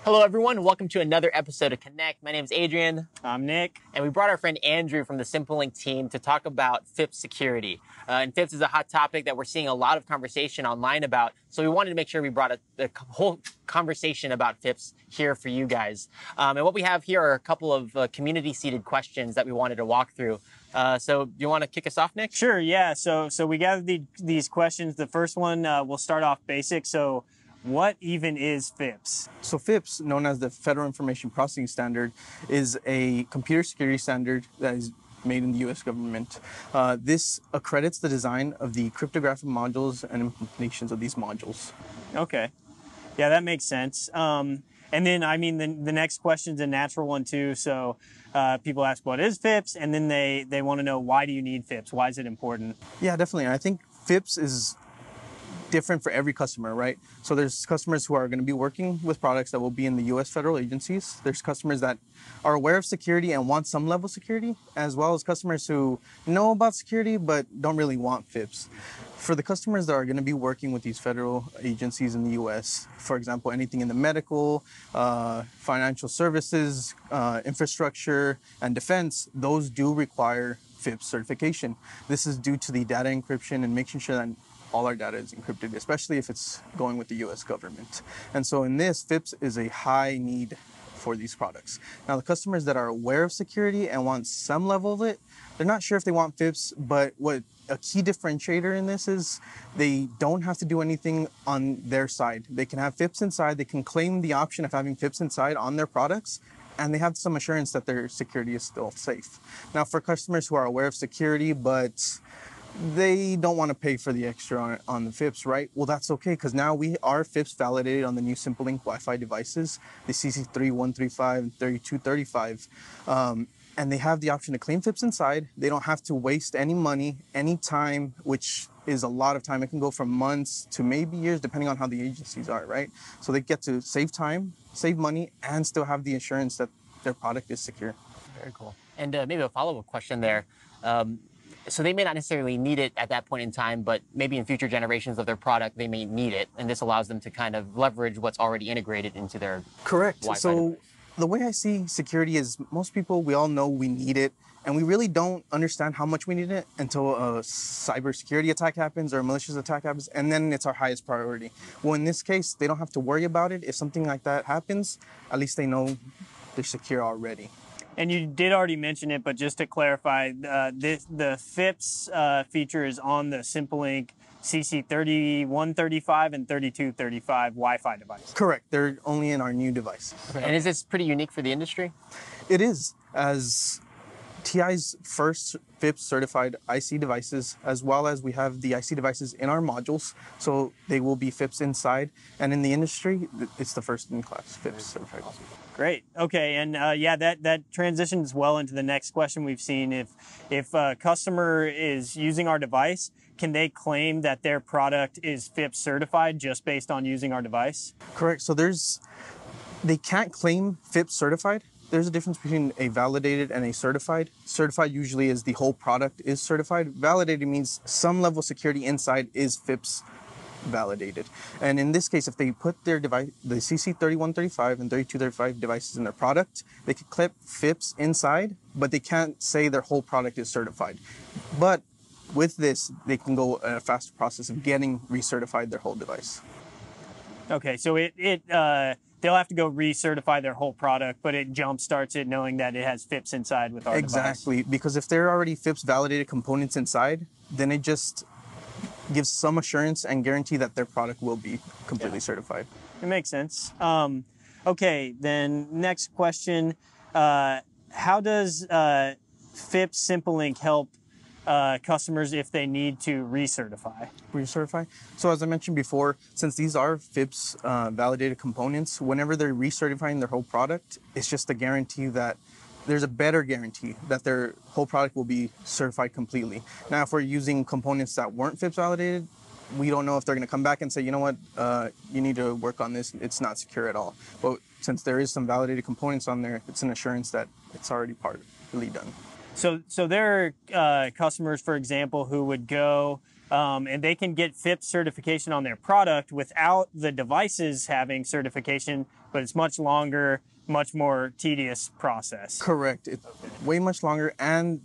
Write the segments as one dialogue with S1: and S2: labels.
S1: Hello everyone, welcome to another episode of Connect. My name is Adrian.
S2: I'm Nick.
S1: And we brought our friend Andrew from the SimpleLink team to talk about FIPS security. And FIPS is a hot topic that we're seeing a lot of conversation online about. So we wanted to make sure we brought a whole conversation about FIPS here for you guys. And what we have here are a couple of community-seeded questions that we wanted to walk through. So do you want to kick us off, Nick?
S2: Sure, yeah. So we gathered these questions. The first one, we'll start off basic. So what even is FIPS?
S3: So FIPS, known as the Federal Information Processing Standard, is a computer security standard that is made in the U.S. government. This accredits the design of the cryptographic modules and implementations of these modules.
S2: Okay. Yeah, that makes sense. And then, I mean, the next question's a natural one too. So people ask, what is FIPS? And then they want to know, why do you need FIPS? Why is it important?
S3: Yeah, definitely. I think FIPS is different for every customer, right? So there's customers who are going to be working with products that will be in the U.S. federal agencies. There's customers that are aware of security and want some level of security, as well as customers who know about security but don't really want FIPS. For the customers that are going to be working with these federal agencies in the U.S., for example, anything in the medical, financial services, infrastructure, and defense, those do require FIPS certification. This is due to the data encryption and making sure that all our data is encrypted, especially if it's going with the U.S. government. And so in this, FIPS is a high need for these products. Now, the customers that are aware of security and want some level of it, they're not sure if they want FIPS, but what a key differentiator in this is they don't have to do anything on their side. They can have FIPS inside, they can claim the option of having FIPS inside on their products, and they have some assurance that their security is still safe. Now, for customers who are aware of security, but they don't want to pay for the extra on the FIPS, right? Well, that's okay, because now we are FIPS validated on the new SimpleLink Wi-Fi devices, the CC3135 and 3235. And they have the option to claim FIPS inside. They don't have to waste any money, any time, which is a lot of time. It can go from months to maybe years, depending on how the agencies are, right? So they get to save time, save money, and still have the assurance that their product is secure.
S1: Very cool. And maybe a follow-up question there. So they may not necessarily need it at that point in time, but maybe in future generations of their product, they may need it. And this allows them to kind of leverage what's already integrated into their
S3: Correct.
S1: Wi-Fi
S3: So
S1: device.
S3: the way I see security is most people, we all know we need it. And we really don't understand how much we need it until a cybersecurity attack happens or a malicious attack happens. And then it's our highest priority. Well, in this case, they don't have to worry about it. If something like that happens, at least they know they're secure already.
S2: And you did already mention it, but just to clarify, the FIPS feature is on the SimpleLink CC3135 and 3235 Wi-Fi device.
S3: Correct. They're only in our new device.
S1: Okay. And is this pretty unique for the industry?
S3: It is, as TI's first FIPS certified IC devices, as well as we have the IC devices in our modules, so they will be FIPS inside. And in the industry, it's the first in class FIPS certified.
S2: Great. Okay, and yeah, that transitions well into the next question we've seen. If a customer is using our device, can they claim that their product is FIPS certified just based on using our device?
S3: Correct. So they can't claim FIPS certified. There's a difference between a validated and a certified. Certified usually is the whole product is certified. Validated means some level of security inside is FIPS validated. And in this case, if they put their device, the CC3135 and 3235 devices in their product, they could clip FIPS inside, but they can't say their whole product is certified. But with this, they can go a faster process of getting recertified their whole device.
S2: Okay, so they'll have to go recertify their whole product, but it jumpstarts it knowing that it has FIPS inside with our device.
S3: Exactly, because if there are already FIPS validated components inside, then it just gives some assurance and guarantee that their product will be completely certified.
S2: It makes sense. Okay, then next question. How does FIPS SimpleLink help customers if they need to recertify?
S3: Recertify? So as I mentioned before, since these are FIPS validated components, whenever they're recertifying their whole product, it's just a guarantee that there's a better guarantee that their whole product will be certified completely. Now, if we're using components that weren't FIPS validated, we don't know if they're going to come back and say, you know what, you need to work on this. It's not secure at all. But since there is some validated components on there, it's an assurance that it's already partly done.
S2: So there are customers, for example, who would go and they can get FIPS certification on their product without the devices having certification, but it's much longer, much more tedious process.
S3: Correct. It's way much longer, and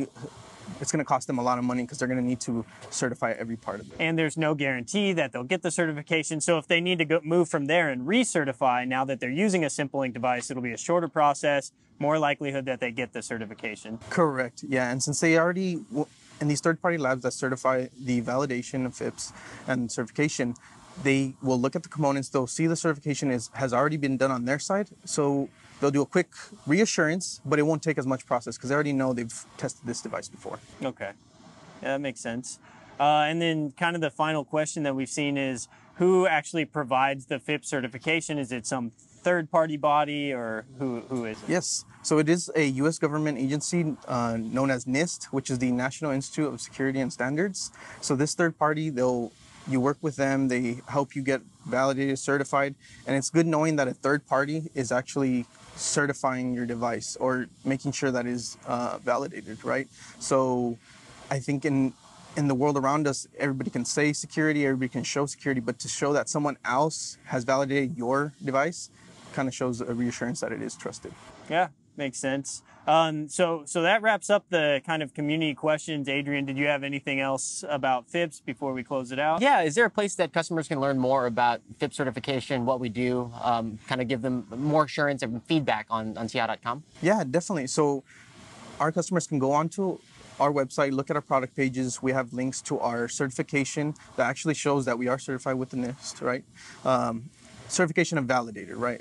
S3: it's going to cost them a lot of money because they're going to need to certify every part of it.
S2: And there's no guarantee that they'll get the certification. So if they need to move from there and recertify, now that they're using a SimpleLink device, it'll be a shorter process, more likelihood that they get the certification.
S3: Correct. Yeah. And since they already, in these third-party labs that certify the validation of FIPS and certification, they will look at the components. They'll see the certification has already been done on their side. So they'll do a quick reassurance, but it won't take as much process because they already know they've tested this device before.
S2: Okay. Yeah, that makes sense. And then kind of the final question that we've seen is, who actually provides the FIPS certification? Is it some third-party body, or who is it?
S3: Yes. So it is a U.S. government agency known as NIST, which is the National Institute of Security and Standards. So this third party, you work with them, they help you get validated, certified, and it's good knowing that a third party is actually certifying your device or making sure that is validated, right? So I think in the world around us, everybody can say security, everybody can show security, but to show that someone else has validated your device kind of shows a reassurance that it is trusted.
S2: Yeah, makes sense. So that wraps up the kind of community questions. Adrian, did you have anything else about FIPS before we close it out?
S1: Yeah, is there a place that customers can learn more about FIPS certification, what we do, kind of give them more assurance and feedback on ti.com?
S3: Yeah, definitely. So our customers can go onto our website, look at our product pages. We have links to our certification that actually shows that we are certified with the NIST, right? Certification of validated, right?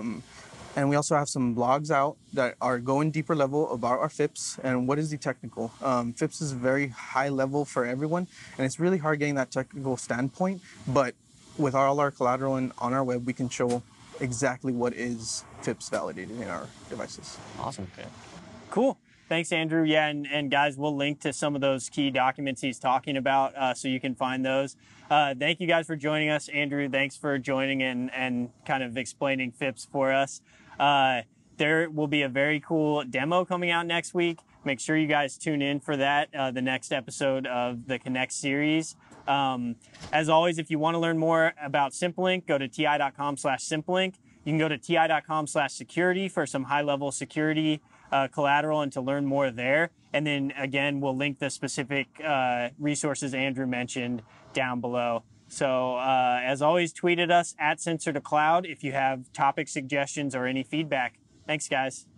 S3: And we also have some blogs out that are going deeper level about our FIPS and what is the technical. FIPS is very high level for everyone, and it's really hard getting that technical standpoint. But with all our collateral and on our web, we can show exactly what is FIPS validated in our devices.
S1: Awesome.
S2: Okay. Cool. Thanks, Andrew. Yeah, and guys, we'll link to some of those key documents he's talking about so you can find those. Thank you guys for joining us. Andrew, thanks for joining and kind of explaining FIPS for us. There will be a very cool demo coming out next week. Make sure you guys tune in for that, the next episode of the Connect series. As always, if you want to learn more about SimpleLink, go to ti.com/SimpleLink. You can go to ti.com/security for some high-level security collateral and to learn more there. And then again, we'll link the specific resources Andrew mentioned down below. So as always, tweet at us at Sensor to Cloud if you have topic suggestions or any feedback. Thanks, guys.